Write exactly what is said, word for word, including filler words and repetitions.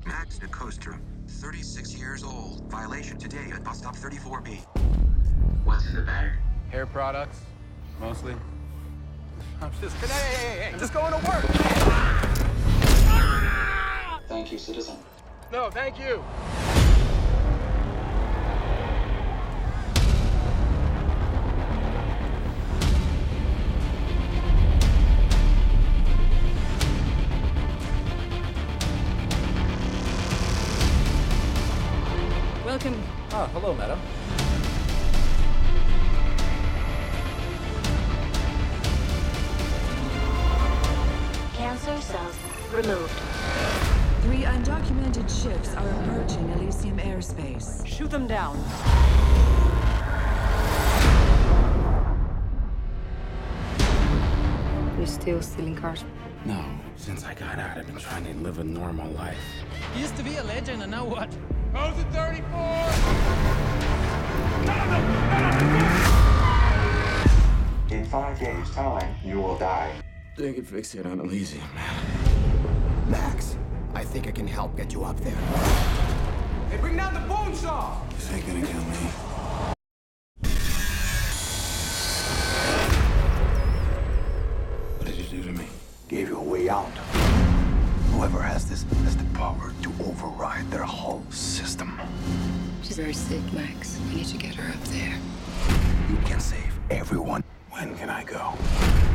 Max Nicoster, thirty-six years old. Violation today at bus stop thirty-four B. What's in the bag? Hair products, mostly. I'm just kidding. Hey, hey, hey, hey, just going to work. Thank you, citizen. No, thank you. Welcome. Ah, hello, madam. Cancer cells removed. Three undocumented ships are approaching Elysium airspace. Shoot them down. You still stealing cars? No, since I got out, I've been trying to live a normal life. Used to be a legend, and now what? How's it thirty-four? In five days' time, you will die. They can fix it on Elysium, man. Max, I think I can help get you up there. Hey, bring down the bone saw! This ain't gonna kill me. What did you do to me? Gave you a way out. Whoever has this has the power to override their whole system. She's very sick, Max. We need to get her up there. You can save everyone. When can I go?